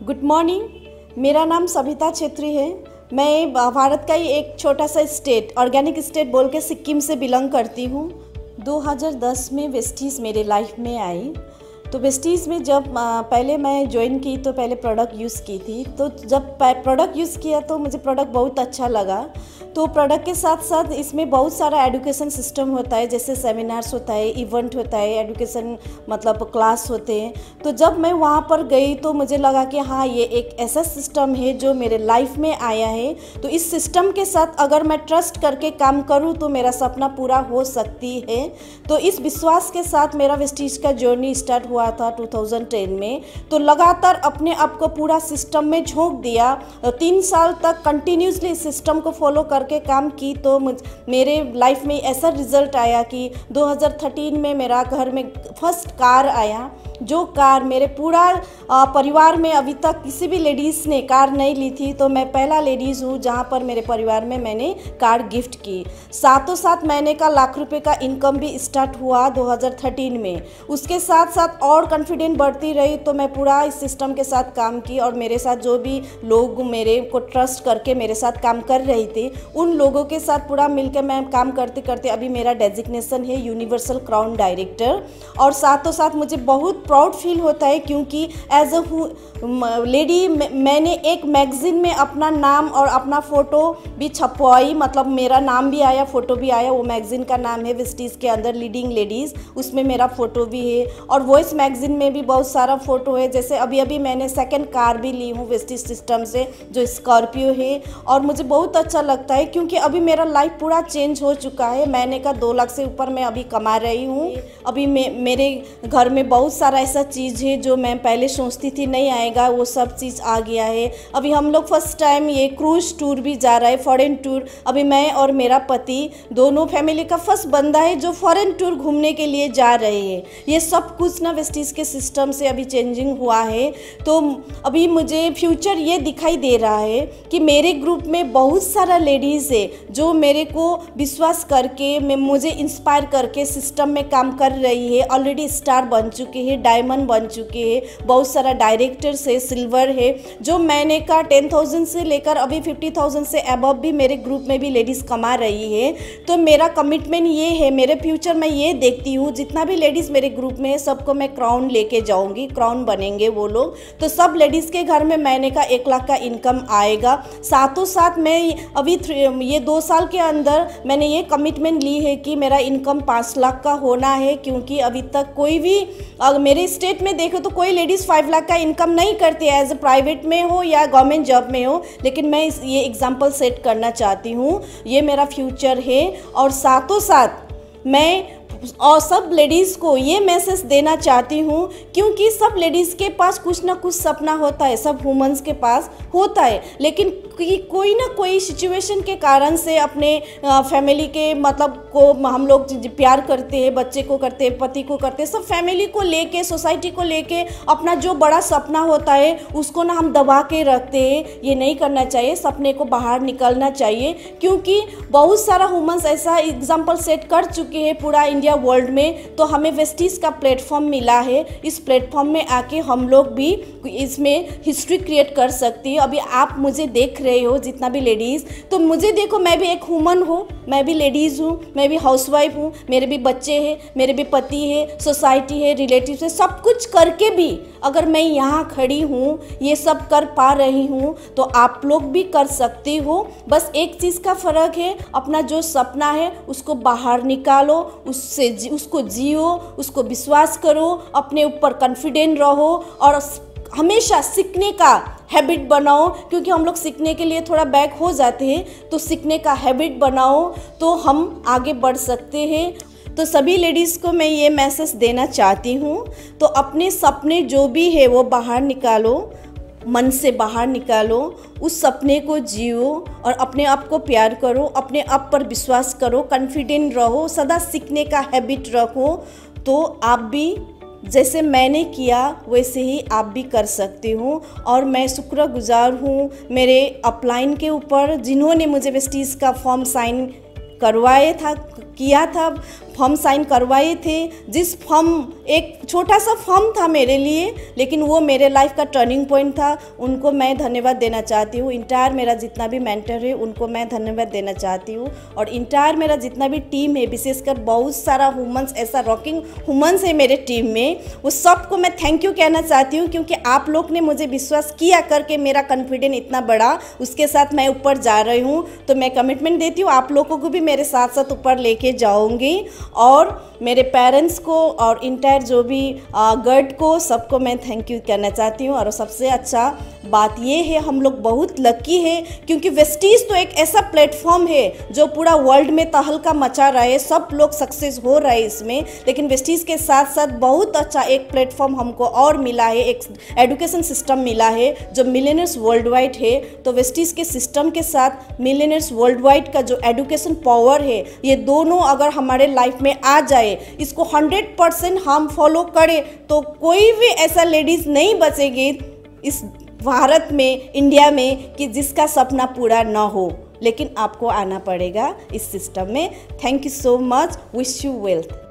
Good morning. मेरा नाम सविता छेत्री है। मैं भारत का ही एक छोटा सा स्टेट, ऑर्गेनिक स्टेट बोल के सिक्किम से बिलोंग करती हूँ। 2010 में वेस्टीज़ मेरे लाइफ में आई। तो वेस्टीज़ में जब पहले मैं ज्वाइन की तो पहले प्रोडक्ट यूज़ की थी। तो जब प्रोडक्ट यूज़ किया तो मुझे प्रोडक्ट बहुत अच्छा लगा। तो प्रोडक्ट के साथ साथ इसमें बहुत सारा एजुकेशन सिस्टम होता है, जैसे सेमिनार्स होता है, इवेंट होता है, एजुकेशन मतलब क्लास होते हैं। तो जब मैं वहाँ पर गई तो मुझे लगा कि हाँ, ये एक ऐसा सिस्टम है जो मेरे लाइफ में आया है। तो इस सिस्टम के साथ अगर मैं ट्रस्ट करके काम करूँ तो मेरा सपना पूरा हो सकती है। तो इस विश्वास के साथ मेरा वेस्टीज का जर्नी स्टार्ट हुआ था 2010 में। तो लगातार अपने आप को पूरा सिस्टम में झोंक दिया। 3 साल तक कंटिन्यूसली इस सिस्टम को फॉलो करके काम की। तो मेरे लाइफ में ऐसा रिजल्ट आया कि 2013 में मेरा घर में फर्स्ट कार आया, जो कार मेरे पूरा परिवार में अभी तक किसी भी लेडीज़ ने कार नहीं ली थी। तो मैं पहला लेडीज़ हूँ जहाँ पर मेरे परिवार में मैंने कार गिफ्ट की। साथों साथ महीने का लाख रुपए का इनकम भी स्टार्ट हुआ 2013 में। उसके साथ साथ और कॉन्फिडेंट बढ़ती रही। तो मैं पूरा इस सिस्टम के साथ काम की और मेरे साथ जो भी लोग मेरे को ट्रस्ट करके मेरे साथ काम कर रहे थे, उन लोगों के साथ पूरा मिलकर मैं काम करते करते अभी मेरा डेजिग्नेशन है यूनिवर्सल क्राउन डायरेक्टर। और साथों साथ मुझे बहुत प्राउड फील होता है क्योंकि एज अ लेडी मैंने एक मैगजीन में अपना नाम और अपना फ़ोटो भी छपवाई। मतलब मेरा नाम भी आया, फ़ोटो भी आया। वो मैगज़ीन का नाम है वेस्टीज़ के अंदर लीडिंग लेडीज़, उसमें मेरा फ़ोटो भी है। और वॉइस मैगज़ीन में भी बहुत सारा फ़ोटो है। जैसे अभी मैंने सेकंड कार भी ली हूँ वेस्टीज सिस्टम से, जो स्कॉर्पियो है। और मुझे बहुत अच्छा लगता है क्योंकि अभी मेरा लाइफ पूरा चेंज हो चुका है। महीने का 2 लाख से ऊपर मैं अभी कमा रही हूँ। अभी मेरे घर में बहुत सारा ऐसा चीज़ है जो मैं पहले सोचती थी नहीं आएगा, वो सब चीज़ आ गया है। अभी हम लोग फर्स्ट टाइम ये क्रूज़ टूर भी जा रहा है, फॉरेन टूर। अभी मैं और मेरा पति दोनों फैमिली का फर्स्ट बंदा है जो फॉरेन टूर घूमने के लिए जा रहे हैं। ये सब कुछ ना वेस्टीज के सिस्टम से अभी चेंजिंग हुआ है। तो अभी मुझे फ्यूचर ये दिखाई दे रहा है कि मेरे ग्रुप में बहुत सारा लेडीज़ है जो मेरे को विश्वास करके मुझे इंस्पायर करके सिस्टम में काम कर रही है। ऑलरेडी स्टार बन चुके हैं, डायमंड बन चुके हैं, बहुत सारा डायरेक्टर्स है, सिल्वर है। जो मैंने का 10,000 से लेकर अभी 50,000 से अबव भी मेरे ग्रुप में भी लेडीज़ कमा रही है। तो मेरा कमिटमेंट ये है, मेरे फ्यूचर में ये देखती हूँ जितना भी लेडीज़ मेरे ग्रुप में है सबको मैं क्राउन लेके जाऊँगी, क्राउन बनेंगे वो लोग। तो सब लेडीज़ के घर में महीने का 1 लाख का इनकम आएगा। साथों साथ मैं अभी ये 2 साल के अंदर मैंने ये कमिटमेंट ली है कि मेरा इनकम 5 लाख का होना है। क्योंकि अभी तक कोई भी मेरे स्टेट में देखो तो कोई लेडीज़ 5 लाख का इनकम नहीं करती है, एज ए प्राइवेट में हो या गवर्नमेंट जॉब में हो। लेकिन मैं ये एग्जाम्पल सेट करना चाहती हूँ, ये मेरा फ्यूचर है। और साथों साथ मैं और सब लेडीज़ को ये मैसेज देना चाहती हूँ क्योंकि सब लेडीज़ के पास कुछ ना कुछ सपना होता है, सब वुमेन्स के पास होता है। लेकिन कोई ना कोई सिचुएशन के कारण से अपने फैमिली के मतलब को हम लोग प्यार करते हैं, बच्चे को करते हैं, पति को करते हैं, सब फैमिली को लेके, सोसाइटी को लेके अपना जो बड़ा सपना होता है उसको ना हम दबा के रखते हैं। ये नहीं करना चाहिए, सपने को बाहर निकलना चाहिए। क्योंकि बहुत सारा वुमेन्स ऐसा एग्जाम्पल सेट कर चुके हैं पूरा इंडिया वर्ल्ड में। तो हमें वेस्टीज का प्लेटफॉर्म मिला है। इस प्लेटफॉर्म में आके हम लोग भी इसमें हिस्ट्री क्रिएट कर सकती है। अभी आप मुझे देख रहे हो जितना भी लेडीज़, तो मुझे देखो, मैं भी एक वुमन हूँ, मैं भी लेडीज़ हूँ, मैं भी हाउसवाइफ हूँ, मेरे भी बच्चे हैं, मेरे भी पति है, सोसाइटी है, रिलेटिव्स है। सब कुछ करके भी अगर मैं यहाँ खड़ी हूँ, ये सब कर पा रही हूँ, तो आप लोग भी कर सकते हो। बस एक चीज़ का फ़र्क है, अपना जो सपना है उसको बाहर निकालो, उसको जियो, उसको विश्वास करो, अपने ऊपर कॉन्फिडेंट रहो और हमेशा सीखने का हैबिट बनाओ। क्योंकि हम लोग सीखने के लिए थोड़ा बैक हो जाते हैं, तो सीखने का हैबिट बनाओ तो हम आगे बढ़ सकते हैं। तो सभी लेडीज़ को मैं ये मैसेज देना चाहती हूँ, तो अपने सपने जो भी है वो बाहर निकालो, मन से बाहर निकालो, उस सपने को जियो और अपने आप को प्यार करो, अपने आप पर विश्वास करो, कॉन्फिडेंट रहो, सदा सीखने का हैबिट रखो। तो आप भी जैसे मैंने किया वैसे ही आप भी कर सकते हो। और मैं शुक्रगुजार हूँ मेरे अपलाइन के ऊपर जिन्होंने मुझे वेस्टीज़ का फॉर्म साइन करवाए था, किया था फॉर्म साइन करवाए थे, जिस फॉर्म एक छोटा सा फॉर्म था मेरे लिए, लेकिन वो मेरे लाइफ का टर्निंग पॉइंट था। उनको मैं धन्यवाद देना चाहती हूँ। इंटायर मेरा जितना भी मेंटर है उनको मैं धन्यवाद देना चाहती हूँ। और इंटायर मेरा जितना भी टीम है, विशेषकर बहुत सारा वुमेन्स, ऐसा रॉकिंग वुमेन्स है मेरे टीम में, वो सबको मैं थैंक यू कहना चाहती हूँ, क्योंकि आप लोग ने मुझे विश्वास किया करके मेरा कॉन्फिडेंस इतना बड़ा, उसके साथ मैं ऊपर जा रही हूँ। तो मैं कमिटमेंट देती हूँ आप लोगों को भी मेरे साथ साथ ऊपर लेके जाऊँगी। और मेरे पेरेंट्स को और इंटायर जो भी गर्ड को, सबको मैं थैंक यू कहना चाहती हूँ। और सबसे अच्छा बात ये है, हम लोग बहुत लकी है, क्योंकि वेस्टीज़ तो एक ऐसा प्लेटफॉर्म है जो पूरा वर्ल्ड में तहलका मचा रहा है, सब लोग सक्सेस हो रहे हैं इसमें। लेकिन वेस्टीज़ के साथ साथ बहुत अच्छा एक प्लेटफॉर्म हमको और मिला है, एक एजुकेशन सिस्टम मिला है जो मिलियनर्स वर्ल्ड वाइड है। तो वेस्टीज़ के सिस्टम के साथ मिलियनर्स वर्ल्ड वाइड का जो एजुकेशन पावर है, ये दोनों अगर हमारे लाइफ में आ जाए, इसको 100% हम फॉलो करें, तो कोई भी ऐसा लेडीज़ नहीं बचेगी इस भारत में, इंडिया में, कि जिसका सपना पूरा ना हो। लेकिन आपको आना पड़ेगा इस सिस्टम में। Thank you so much. Wish you wealth.